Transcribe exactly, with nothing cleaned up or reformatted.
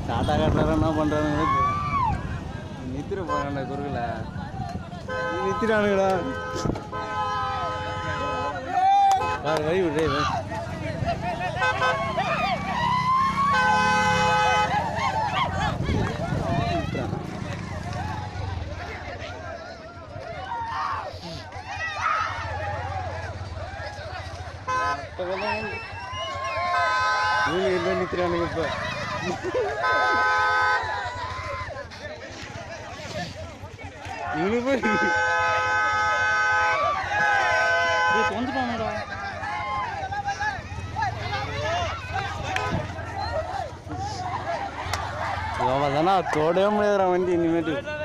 tata காட்டுறாரு என்ன பண்ணுறானுங்களே நித்திர போகிறான்டா குறுக்கல நித்திரானுங்களா வேறு வழி விட்றே இவங்க என்ன நிற்கிறானுங்க இப்போ இவனு போய் தொந்துட்டானுடா தானே தோடவே முடியாதுடா வண்டி இனிமேட்டு